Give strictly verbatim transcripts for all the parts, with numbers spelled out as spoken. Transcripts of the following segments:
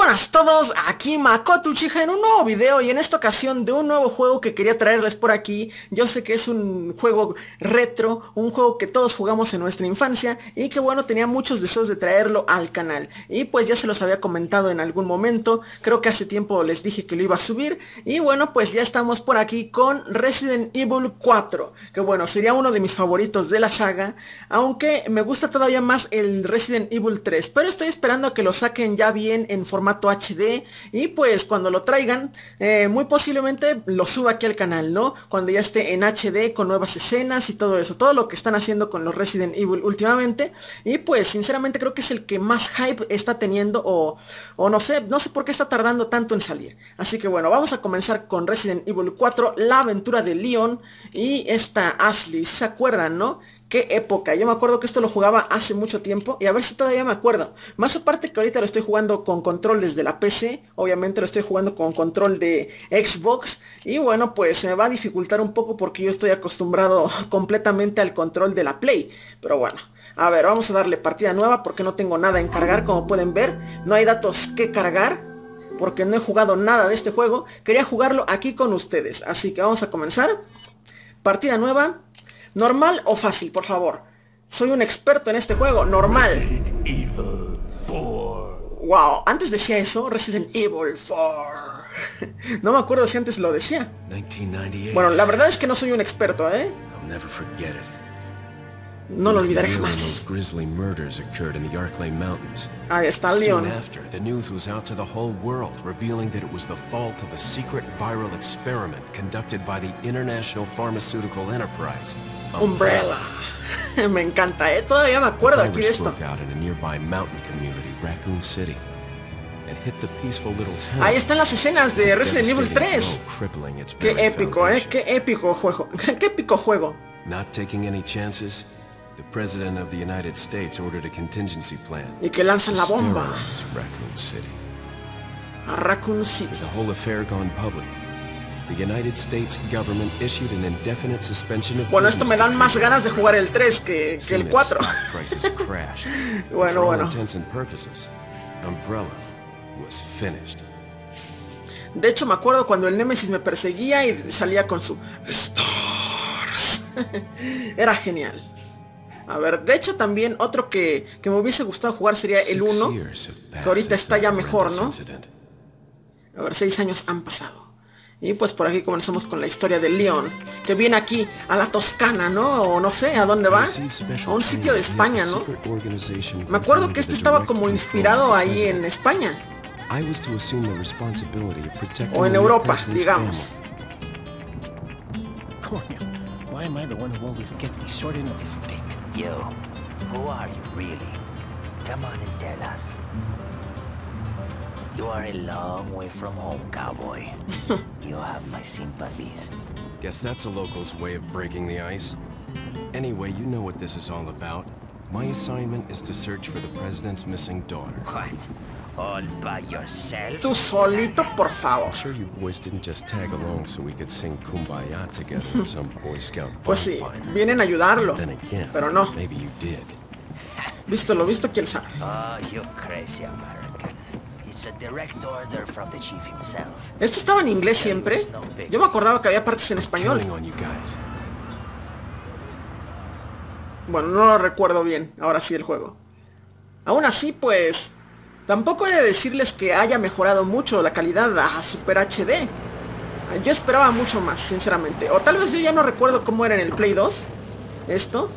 buenas a todos, aquí Makoto Uchiha en un nuevo video y en esta ocasión de un nuevo juego que quería traerles por aquí. Yo sé que es un juego retro, un juego que todos jugamos en nuestra infancia y que bueno, tenía muchos deseos de traerlo al canal. Y pues ya se los había comentado en algún momento, creo que hace tiempo les dije que lo iba a subir. Y bueno, pues ya estamos por aquí con Resident Evil cuatro, que bueno, sería uno de mis favoritos de la saga, aunque me gusta todavía más el Resident Evil tres, pero estoy esperando a que lo saquen ya bien en formato H D y pues cuando lo traigan eh, muy posiblemente lo suba aquí al canal, ¿no? Cuando ya esté en H D con nuevas escenas y todo eso, todo lo que están haciendo con los Resident Evil últimamente. Y pues sinceramente creo que es el que más hype está teniendo o, o no sé, no sé por qué está tardando tanto en salir. Así que bueno, vamos a comenzar con Resident Evil cuatro, la aventura de Leon y esta Ashley, si se acuerdan, ¿no? Qué época, yo me acuerdo que esto lo jugaba hace mucho tiempo y a ver si todavía me acuerdo. Más aparte que ahorita lo estoy jugando con control desde la P C, obviamente lo estoy jugando con control de Xbox. Y bueno, pues se me va a dificultar un poco porque yo estoy acostumbrado completamente al control de la Play. Pero bueno, a ver, vamos a darle partida nueva porque no tengo nada en cargar, como pueden ver. No hay datos que cargar porque no he jugado nada de este juego. Quería jugarlo aquí con ustedes, así que vamos a comenzar. Partida nueva. ¿Normal o fácil, por favor? Soy un experto en este juego. Normal. Wow, antes decía eso, Resident Evil cuatro. No me acuerdo si antes lo decía. Bueno, la verdad es que no soy un experto, ¿eh? No lo olvidaré jamás. Ahí está Leon. The news was out to the whole world, revealing that it was the fault of a secret viral experiment conducted by the International Pharmaceutical Enterprise. Umbrella. Me encanta, ¿eh? Todavía me acuerdo aquí de esto. Ahí están las escenas de Resident Evil tres. Qué épico, ¿eh? Qué épico juego. Qué épico juego. Not taking any chances. The President of the United States ordered a contingency plan. Y que lanzan la bomba. Raccoon City. A Raccoon City. With the whole affair gone public, the United States government issued an indefinite suspension of. Bueno, esto me dan más ganas de jugar el tres que, que el cuatro. Bueno, bueno. Intents and purposes, Umbrella was finished. De hecho, me acuerdo cuando el Nemesis me perseguía y salía con su Stars. Era genial. A ver, de hecho también otro que, que me hubiese gustado jugar sería el uno, que ahorita está ya mejor, ¿no? A ver, seis años han pasado. Y pues por aquí comenzamos con la historia de Leon, que viene aquí a la Toscana, ¿no? O no sé, ¿a dónde va? A un sitio de España, ¿no? Me acuerdo que este estaba como inspirado ahí en España. O en Europa, digamos. Why am I the one who always gets the short end of the stick? Yo, who are you really? Come on and tell us. You are a long way from home, cowboy. You have my sympathies. Guess that's a local's way of breaking the ice. Anyway, you know what this is all about. My assignment is to search for the president's missing daughter. What? All by yourself? Tú solito, por favor. Sure you boys didn't just tag along so we could sing Kumbaya together in some Boy Scout Pues sí, bonfire. vienen a ayudarlo. Then again, Pero no. maybe you did. Visto lo visto, quién sabe. Oh, you crazy American. It's a direct order from the chief himself. ¿Esto estaba en inglés siempre? Yo me acordaba que había partes en español. Counting on you guys. Bueno, no lo recuerdo bien, ahora sí el juego. Aún así, pues... tampoco he de decirles que haya mejorado mucho la calidad a Super H D. Yo esperaba mucho más, sinceramente. O tal vez yo ya no recuerdo cómo era en el Play dos esto.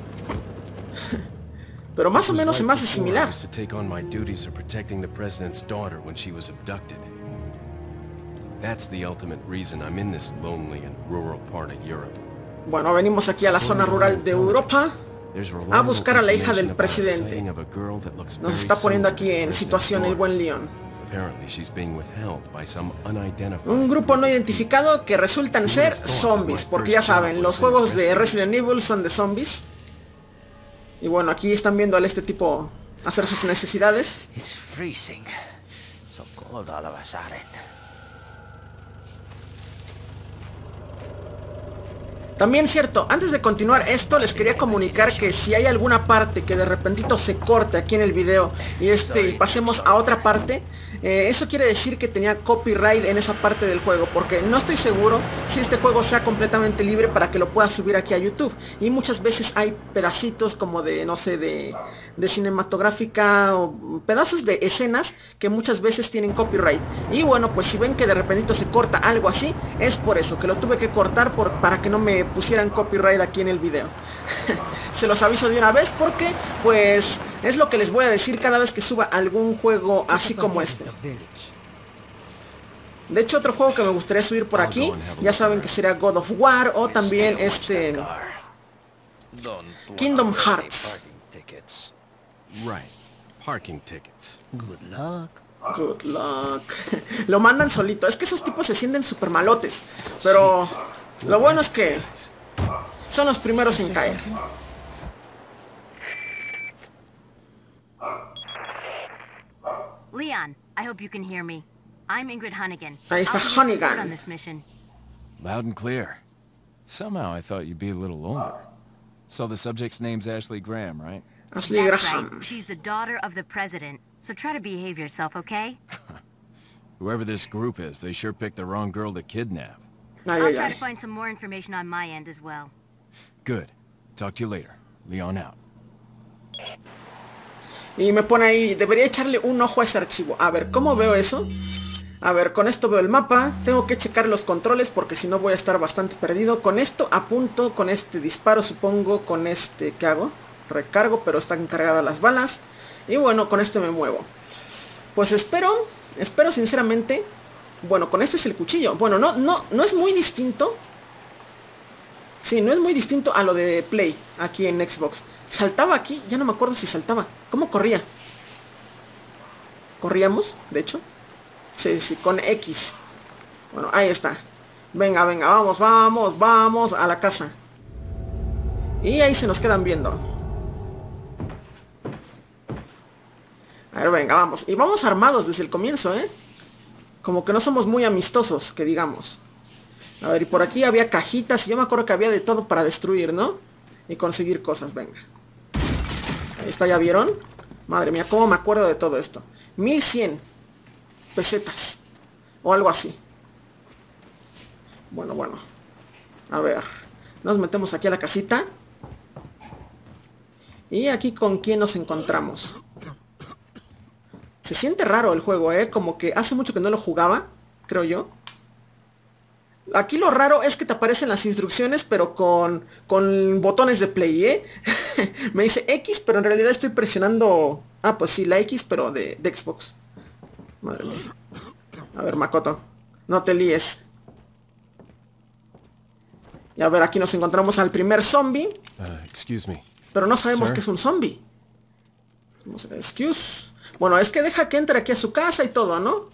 Pero más o menos se me hace similar. Bueno, venimos aquí a la zona rural de Europa a buscar a la hija del presidente. Nos está poniendo aquí en situación el buen Leon. Un grupo no identificado que resultan ser zombies, porque ya saben, los juegos de Resident Evil son de zombies. Y bueno, aquí están viendo a este tipo hacer sus necesidades. También cierto, antes de continuar esto les quería comunicar que si hay alguna parte que de repentito se corte aquí en el video y este y pasemos a otra parte, eh, eso quiere decir que tenía copyright en esa parte del juego, porque no estoy seguro si este juego sea completamente libre para que lo pueda subir aquí a YouTube, y muchas veces hay pedacitos como de, no sé, de, de cinematográfica o pedazos de escenas que muchas veces tienen copyright, y bueno, pues si ven que de repentito se corta algo así, es por eso, que lo tuve que cortar por, para que no me pusieran copyright aquí en el video. Se los aviso de una vez porque pues es lo que les voy a decir cada vez que suba algún juego así como este. De hecho, otro juego que me gustaría subir por aquí, ya saben que sería God of War o también este Kingdom Hearts. Right. Parking tickets. Good luck. Good luck. Lo mandan solito. Es que esos tipos se sienten súper malotes. Pero lo bueno es que son los primeros en caer. Leon, I hope you can hear me. I'm Ingrid Hunnigan. Ahí está I'll be your support Hunnigan. on this mission. Loud and clear. Somehow I thought you'd be a little older. So the subject's name's Ashley Graham, right? Ashley That's Graham. right. She's the daughter of the president. So try to behave yourself, okay? Whoever this group is, they sure picked the wrong girl to kidnap. Ay, I'll ay, try ay. to find some more information on my end as well. Good. Talk to you later. Leon out. Y me pone ahí, debería echarle un ojo a ese archivo. A ver, ¿cómo veo eso? A ver, con esto veo el mapa. Tengo que checar los controles porque si no voy a estar bastante perdido. Con esto apunto, con este disparo supongo, con este, ¿qué hago? Recargo, pero están cargadas las balas. Y bueno, con este me muevo. Pues espero, espero sinceramente. Bueno, con este es el cuchillo. Bueno, no, no, no es muy distinto. Sí, no es muy distinto a lo de Play aquí en Xbox. Saltaba aquí, ya no me acuerdo si saltaba. ¿Cómo corría? ¿Corríamos? De hecho. Sí, sí, con X. Bueno, ahí está. Venga, venga, vamos, vamos, vamos a la casa. Y ahí se nos quedan viendo. A ver, venga, vamos. Y vamos armados desde el comienzo, ¿eh? Como que no somos muy amistosos, que digamos. A ver, y por aquí había cajitas. Y yo me acuerdo que había de todo para destruir, ¿no? Y conseguir cosas, venga. Ahí está, ¿ya vieron? Madre mía, cómo me acuerdo de todo esto. mil cien pesetas. O algo así. Bueno, bueno. A ver. Nos metemos aquí a la casita. Y aquí con quién nos encontramos. Se siente raro el juego, ¿eh? Como que hace mucho que no lo jugaba, creo yo. Aquí lo raro es que te aparecen las instrucciones, pero con, con botones de play, ¿eh? Me dice X, pero en realidad estoy presionando... Ah, pues sí, la X, pero de, de Xbox. Madre mía. A ver, Makoto, no te líes. Y a ver, aquí nos encontramos al primer zombie. Uh, excuse me. Pero no sabemos Sir? que es un zombie. Excuse. Bueno, es que deja que entre aquí a su casa y todo, ¿no?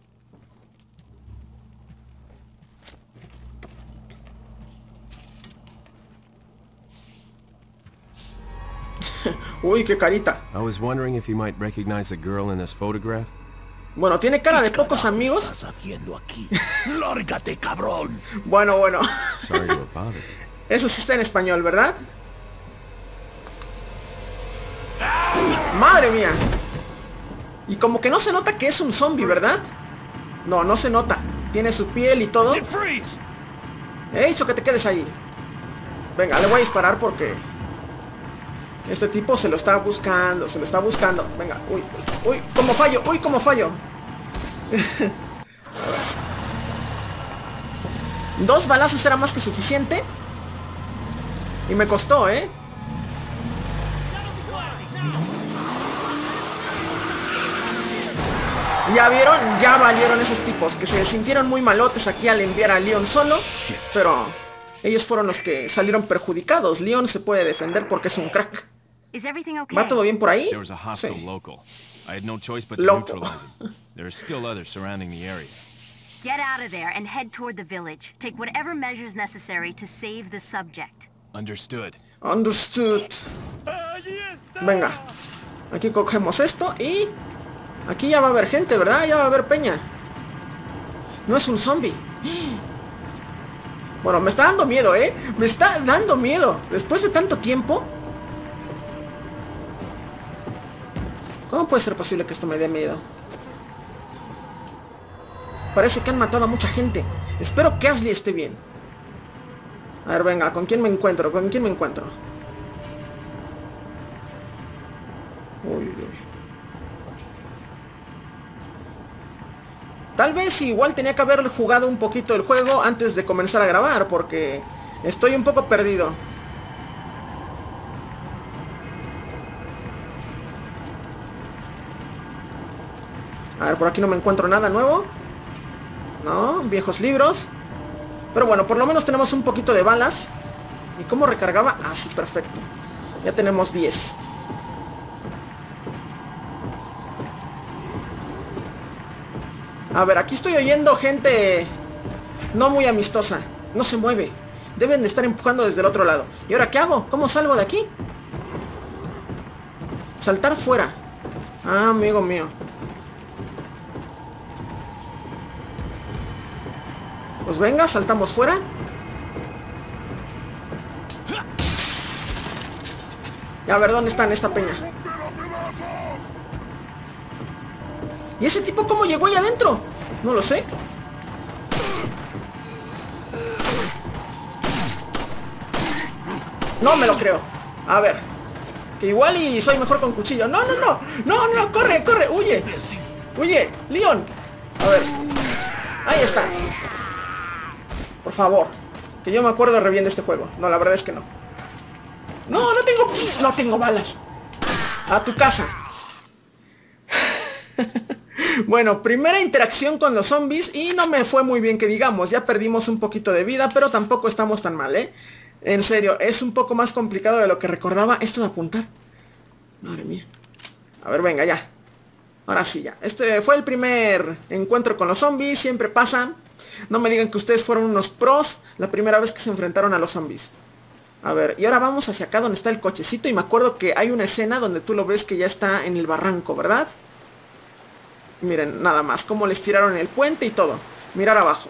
Uy, qué carita. I was wondering if you might recognize the girl in this photograph. Bueno, tiene cara de pocos amigos. ¿Qué estás haciendo aquí? ¡Lárgate, cabrón! Bueno, bueno. Sorry to bother you. Eso sí está en español, ¿verdad? ¡Madre mía! Y como que no se nota que es un zombie, ¿verdad? No, no se nota. Tiene su piel y todo. He dicho que te quedes ahí. Venga, le voy a disparar porque... este tipo se lo está buscando, se lo está buscando. Venga, uy, uy, cómo fallo, uy, cómo fallo. Dos balazos era más que suficiente. Y me costó, ¿eh? Ya vieron, ya valieron esos tipos que se sintieron muy malotes aquí al enviar a Leon solo. Pero ellos fueron los que salieron perjudicados. Leon se puede defender porque es un crack. Is everything okay? ¿Va todo bien por ahí? There was a hostile Sí. local. I had no choice but to Local. neutralize him. There are still others surrounding the area. Get out of there and head toward the village. Take whatever measures necessary to save the subject. Understood. Understood. Venga. Aquí cogemos esto y... aquí ya va a haber gente, ¿verdad? Ya va a haber peña. No es un zombie. Bueno, me está dando miedo, ¿eh? Me está dando miedo. Después de tanto tiempo. ¿Cómo puede ser posible que esto me dé miedo? Parece que han matado a mucha gente. Espero que Ashley esté bien. A ver, venga, ¿con quién me encuentro? ¿Con quién me encuentro? Uy, uy. Tal vez igual tenía que haber jugado un poquito el juego antes de comenzar a grabar, porque estoy un poco perdido. A ver, por aquí no me encuentro nada nuevo. No, viejos libros. Pero bueno, por lo menos tenemos un poquito de balas. ¿Y cómo recargaba? Ah, sí, perfecto. Ya tenemos diez. A ver, aquí estoy oyendo gente no muy amistosa. No se mueve. Deben de estar empujando desde el otro lado. ¿Y ahora qué hago? ¿Cómo salgo de aquí? Saltar fuera. Ah, amigo mío. Pues venga, saltamos fuera. Y a ver, ¿dónde está en esta peña? ¿Y ese tipo cómo llegó ahí adentro? No lo sé. No me lo creo. A ver. Que igual y soy mejor con cuchillo. No, no, no. No, no, corre, corre. Huye. Huye, Leon. A ver. Ahí está. Por favor. Que yo me acuerdo re bien de este juego. No, la verdad es que no. No, no tengo... No tengo balas. A tu casa. Bueno, primera interacción con los zombies y no me fue muy bien que digamos. Ya perdimos un poquito de vida, pero tampoco estamos tan mal, ¿eh? En serio, es un poco más complicado de lo que recordaba esto de apuntar. Madre mía. A ver, venga, ya. Ahora sí, ya. Este fue el primer encuentro con los zombies. Siempre pasa. No me digan que ustedes fueron unos pros la primera vez que se enfrentaron a los zombies. A ver, y ahora vamos hacia acá donde está el cochecito. Y me acuerdo que hay una escena donde tú lo ves que ya está en el barranco, ¿verdad? Miren, nada más, cómo les tiraron el puente y todo. Mirar abajo.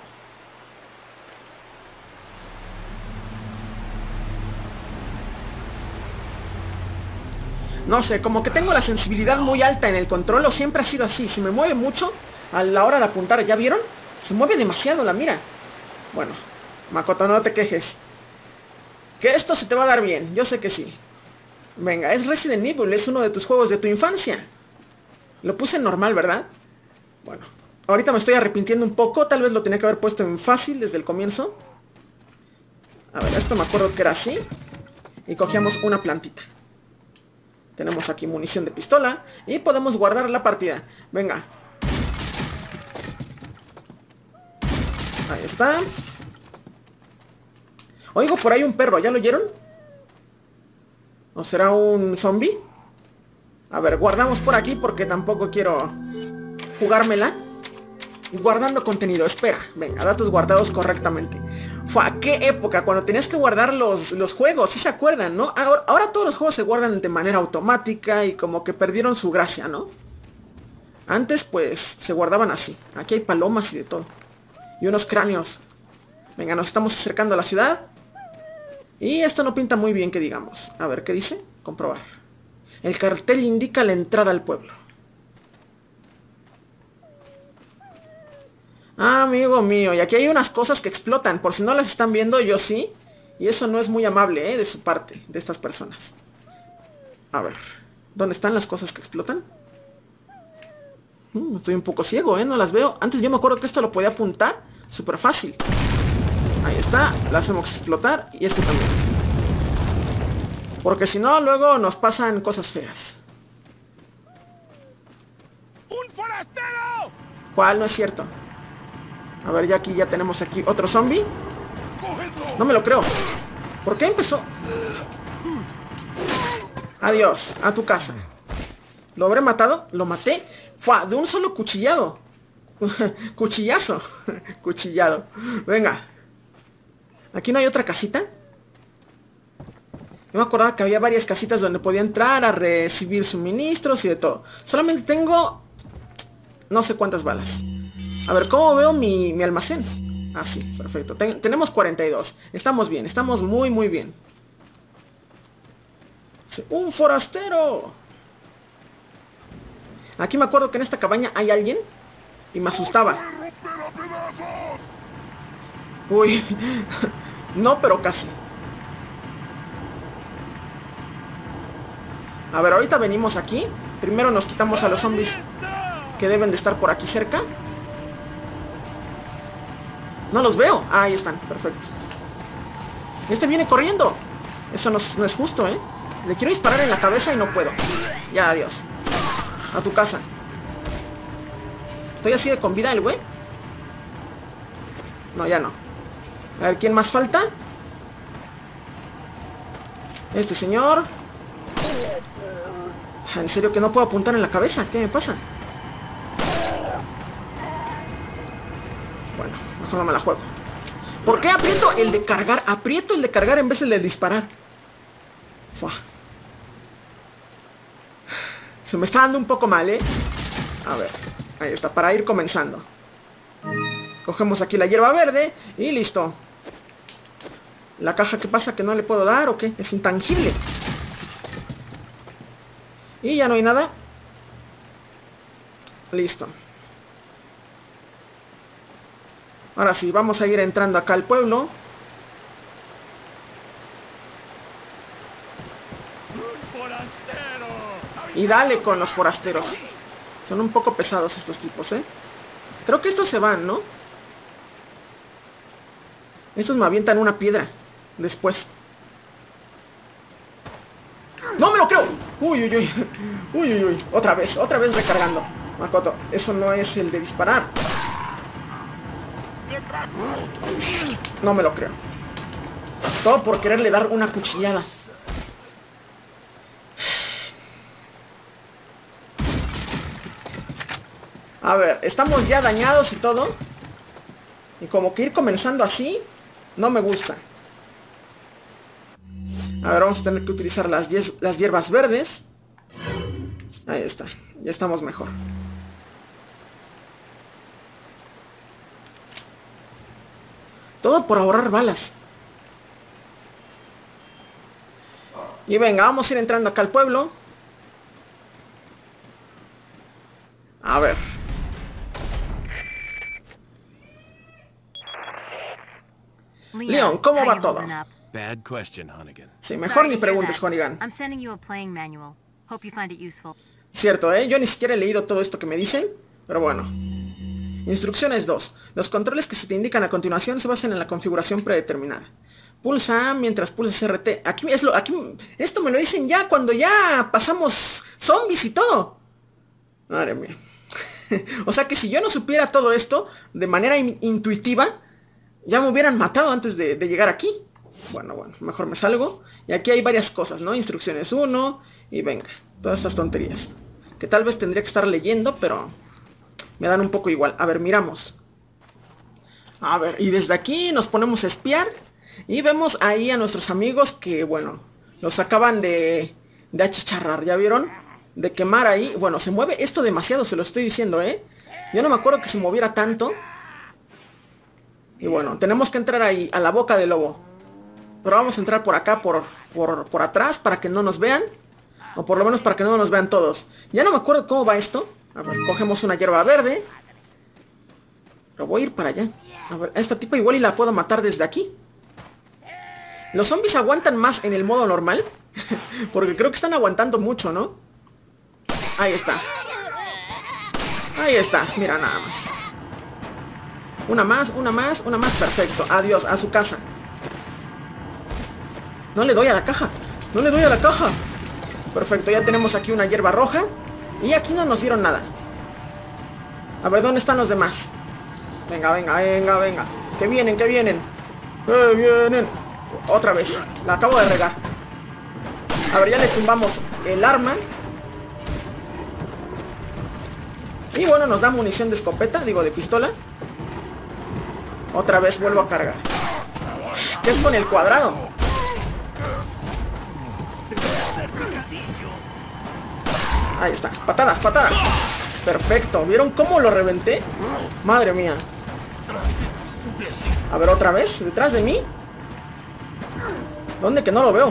No sé, como que tengo la sensibilidad muy alta en el control, o siempre ha sido así. Se me mueve mucho a la hora de apuntar, ¿ya vieron? Se mueve demasiado la mira. Bueno, Makoto, no te quejes. Que esto se te va a dar bien, yo sé que sí. Venga, es Resident Evil, es uno de tus juegos de tu infancia. Lo puse en normal, ¿verdad? Bueno, ahorita me estoy arrepintiendo un poco. Tal vez lo tenía que haber puesto en fácil desde el comienzo. A ver, esto me acuerdo que era así. Y cogíamos una plantita. Tenemos aquí munición de pistola. Y podemos guardar la partida. Venga. Ahí está. Oigo por ahí un perro, ¿ya lo oyeron? ¿O será un zombie? A ver, guardamos por aquí porque tampoco quiero jugármela. Guardando contenido, espera. Venga, datos guardados correctamente. Fue a qué época, cuando tenías que guardar los, los juegos, ¿sí se acuerdan, no? Ahora, ahora todos los juegos se guardan de manera automática y como que perdieron su gracia, ¿no? Antes, pues, se guardaban así. Aquí hay palomas y de todo. Y unos cráneos. Venga, nos estamos acercando a la ciudad. Y esto no pinta muy bien que digamos. A ver, ¿qué dice? Comprobar. El cartel indica la entrada al pueblo. Ah, amigo mío, y aquí hay unas cosas que explotan. Por si no las están viendo, yo sí. Y eso no es muy amable, ¿eh? De su parte, de estas personas. A ver, ¿dónde están las cosas que explotan? Hmm, estoy un poco ciego, ¿eh? No las veo. Antes yo me acuerdo que esto lo podía apuntar súper fácil. Ahí está, la hacemos explotar. Y este también. Porque si no, luego nos pasan cosas feas. ¡Un forastero! ¿Cuál? No es cierto. A ver, ya aquí ya tenemos aquí otro zombie. No me lo creo. ¿Por qué empezó? Adiós, a tu casa. ¿Lo habré matado? ¿Lo maté? Fue de un solo cuchillado. Cuchillazo. Cuchillado. Venga. ¿Aquí no hay otra casita? Yo me acordaba que había varias casitas donde podía entrar a recibir suministros y de todo. Solamente tengo no sé cuántas balas. A ver, ¿cómo veo mi, mi almacén? Ah, sí, perfecto. Ten tenemos cuarenta y dos. Estamos bien, estamos muy, muy bien. ¡Un forastero! Aquí me acuerdo que en esta cabaña hay alguien y me asustaba. Uy, no, pero casi. A ver, ahorita venimos aquí. Primero nos quitamos a los zombies que deben de estar por aquí cerca. No los veo. Ah, ahí están, perfecto. Este viene corriendo. Eso no es, no es justo, ¿eh? Le quiero disparar en la cabeza y no puedo. Ya, adiós. A tu casa. ¿Estoy así de con vida el güey? No, ya no. A ver, ¿quién más falta? Este señor. ¿En serio que no puedo apuntar en la cabeza? ¿Qué me pasa? Bueno, mejor no me la juego. ¿Por qué aprieto el de cargar? Aprieto el de cargar en vez del de disparar. Fua. Se me está dando un poco mal, ¿eh? A ver, ahí está, para ir comenzando. Cogemos aquí la hierba verde y listo. ¿La caja qué pasa? ¿Que no le puedo dar o qué? Es intangible. Y ya no hay nada. Listo. Ahora sí, vamos a ir entrando acá al pueblo. Y dale con los forasteros. Son un poco pesados estos tipos, ¿eh? Creo que estos se van, ¿no? Estos me avientan una piedra después. ¡No me lo creo! Uy, uy, uy. Uy, uy, uy. Otra vez, otra vez recargando. Makoto, eso no es el de disparar. No me lo creo. Todo por quererle dar una cuchillada. A ver, estamos ya dañados y todo. Y como que ir comenzando así no me gusta. A ver, vamos a tener que utilizar las, las hierbas verdes. Ahí está, ya estamos mejor. Todo por ahorrar balas. Y venga, vamos a ir entrando acá al pueblo. A ver. Leon, ¿cómo va todo? Bad question, Hunnigan. Sí, mejor ni preguntes, Hunnigan. Cierto, ¿eh? Yo ni siquiera he leído todo esto que me dicen, pero bueno. Instrucciones dos. Los controles que se te indican a continuación se basan en la configuración predeterminada. Pulsa A mientras pulsas R T. Aquí es lo, aquí, esto me lo dicen ya cuando ya pasamos zombies y todo. Madre mía. O sea que si yo no supiera todo esto de manera in intuitiva, ya me hubieran matado antes de, de llegar aquí. Bueno, bueno, mejor me salgo. Y aquí hay varias cosas, ¿no? Instrucciones uno. Y venga, todas estas tonterías que tal vez tendría que estar leyendo, pero me dan un poco igual. A ver, miramos. A ver, y desde aquí nos ponemos a espiar. Y vemos ahí a nuestros amigos que, bueno, los acaban de, de achicharrar, ¿ya vieron? De quemar ahí. Bueno, se mueve esto demasiado, se lo estoy diciendo, ¿eh? Yo no me acuerdo que se moviera tanto. Y bueno, tenemos que entrar ahí, a la boca del lobo. Pero vamos a entrar por acá, por, por, por atrás, para que no nos vean. O por lo menos para que no nos vean todos. Ya no me acuerdo cómo va esto. A ver, cogemos una hierba verde. Pero voy a ir para allá. A ver, a esta tipa igual y la puedo matar desde aquí. Los zombies aguantan más en el modo normal. Porque creo que están aguantando mucho, ¿no? Ahí está. Ahí está, mira nada más. Una más, una más, una más, perfecto. Adiós, a su casa. No le doy a la caja. No le doy a la caja. Perfecto, ya tenemos aquí una hierba roja. Y aquí no nos dieron nada. A ver, ¿dónde están los demás? Venga, venga, venga, venga. Que vienen, que vienen. Que vienen. Otra vez, la acabo de regar. A ver, ya le tumbamos el arma. Y bueno, nos da munición de escopeta, digo de pistola. Otra vez vuelvo a cargar. ¿Qué es con el cuadrado? Ahí está, patadas, patadas. Perfecto, ¿vieron cómo lo reventé? Madre mía. A ver, otra vez, detrás de mí. ¿Dónde que no lo veo?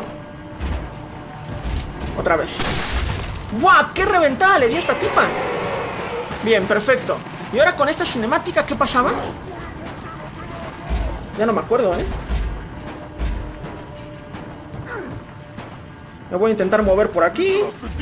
Otra vez. ¡Guau! ¡Qué reventada le di a esta tipa! Bien, perfecto. ¿Y ahora con esta cinemática qué pasaba? Ya no me acuerdo, ¿eh? Me voy a intentar mover por aquí.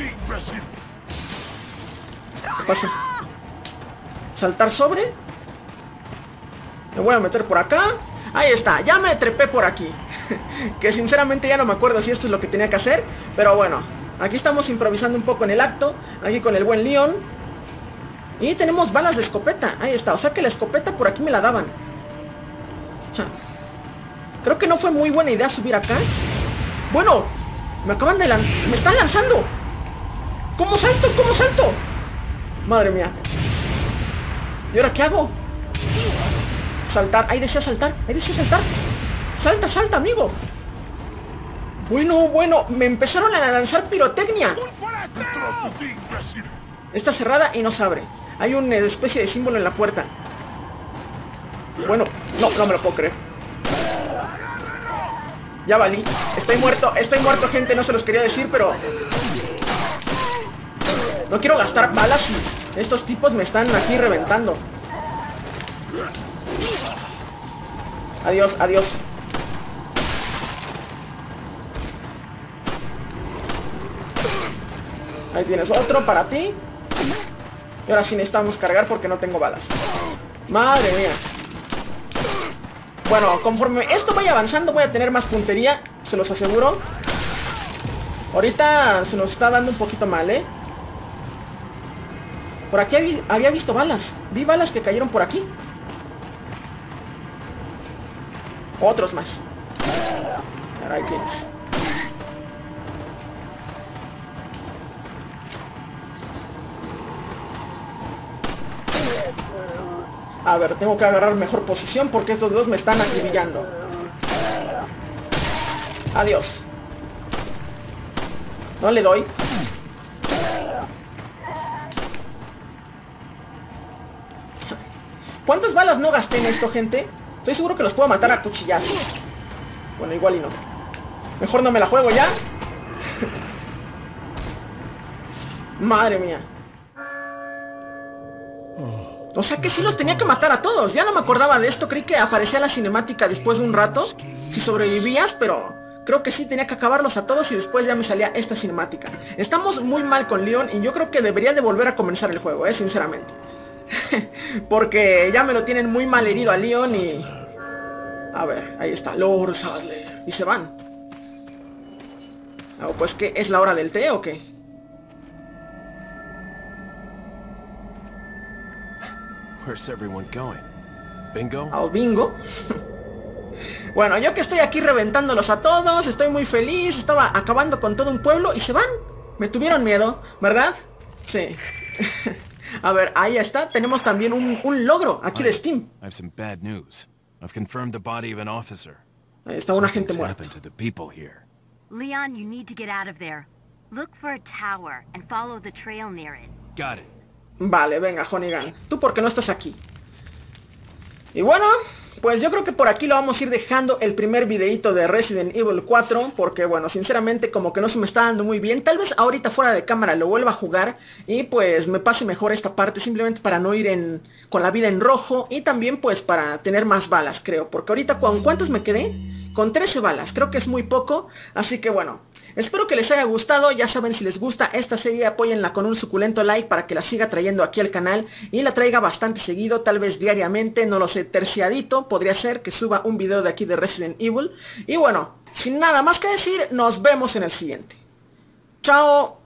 ¿Qué pasa? Saltar sobre. Me voy a meter por acá. Ahí está, ya me trepé por aquí. Que sinceramente ya no me acuerdo si esto es lo que tenía que hacer. Pero bueno, aquí estamos improvisando un poco en el acto. Aquí con el buen Leon. Y tenemos balas de escopeta. Ahí está, o sea que la escopeta por aquí me la daban. Ja. Creo que no fue muy buena idea subir acá. Bueno, me acaban de lanzar. ¡Me están lanzando! ¿Cómo salto? ¿Cómo salto? Madre mía. ¿Y ahora qué hago? Saltar, ahí decía saltar, ahí decía saltar. Salta, salta, amigo. Bueno, bueno, me empezaron a lanzar pirotecnia. Está cerrada y no se abre. Hay una especie de símbolo en la puerta. Bueno, no, no me lo puedo creer. Ya valí. Estoy muerto, estoy muerto, gente, no se los quería decir, pero... no quiero gastar balas y estos tipos me están aquí reventando. Adiós, adiós. Ahí tienes otro para ti. Y ahora sí necesitamos cargar porque no tengo balas. Madre mía. Bueno, conforme esto vaya avanzando voy a tener más puntería, se los aseguro. Ahorita se nos está dando un poquito mal, ¿eh? Por aquí había, había visto balas. Vi balas que cayeron por aquí. Otros más. Ahora ahí tienes. A ver, tengo que agarrar mejor posición porque estos dos me están acribillando. Adiós. No le doy. ¿Cuántas balas no gasté en esto, gente? Estoy seguro que los puedo matar a cuchillazos. Bueno, igual y no. Mejor no me la juego ya. Madre mía. O sea que sí los tenía que matar a todos. Ya no me acordaba de esto. Creí que aparecía la cinemática después de un rato, si sobrevivías, pero creo que sí tenía que acabarlos a todos y después ya me salía esta cinemática. Estamos muy mal con Leon y yo creo que debería de volver a comenzar el juego, eh, sinceramente. Porque ya me lo tienen muy mal herido a Leon y... a ver, ahí está, Lord Sadler. Y se van. Oh, pues ¿qué? ¿Es la hora del té o qué? Where's everyone going? Bingo? ¿Al bingo? Bueno, yo que estoy aquí reventándolos a todos, estoy muy feliz, estaba acabando con todo un pueblo y se van. Me tuvieron miedo, ¿verdad? Sí. A ver, ahí está, tenemos también un, un logro aquí de Steam. I have some bad news. I've confirmed the body of an officer. Ahí está un agente muerto. Something's happened to the people here. Leon, you need to get out of there. Look for a tower and follow the trail near it. Got it. Vale, venga, Honeygan. ¿Tú por qué no estás aquí? Y bueno, pues yo creo que por aquí lo vamos a ir dejando el primer videito de Resident Evil cuatro. Porque bueno, sinceramente como que no se me está dando muy bien. Tal vez ahorita fuera de cámara lo vuelva a jugar y pues me pase mejor esta parte. Simplemente para no ir en, con la vida en rojo. Y también pues para tener más balas, creo. Porque ahorita, ¿con cuántas me quedé? Con trece balas, creo que es muy poco. Así que bueno, espero que les haya gustado. Ya saben, si les gusta esta serie, apóyenla con un suculento like para que la siga trayendo aquí al canal y la traiga bastante seguido, tal vez diariamente, no lo sé, terciadito. Podría ser que suba un video de aquí de Resident Evil. Y bueno, sin nada más que decir, nos vemos en el siguiente. ¡Chao!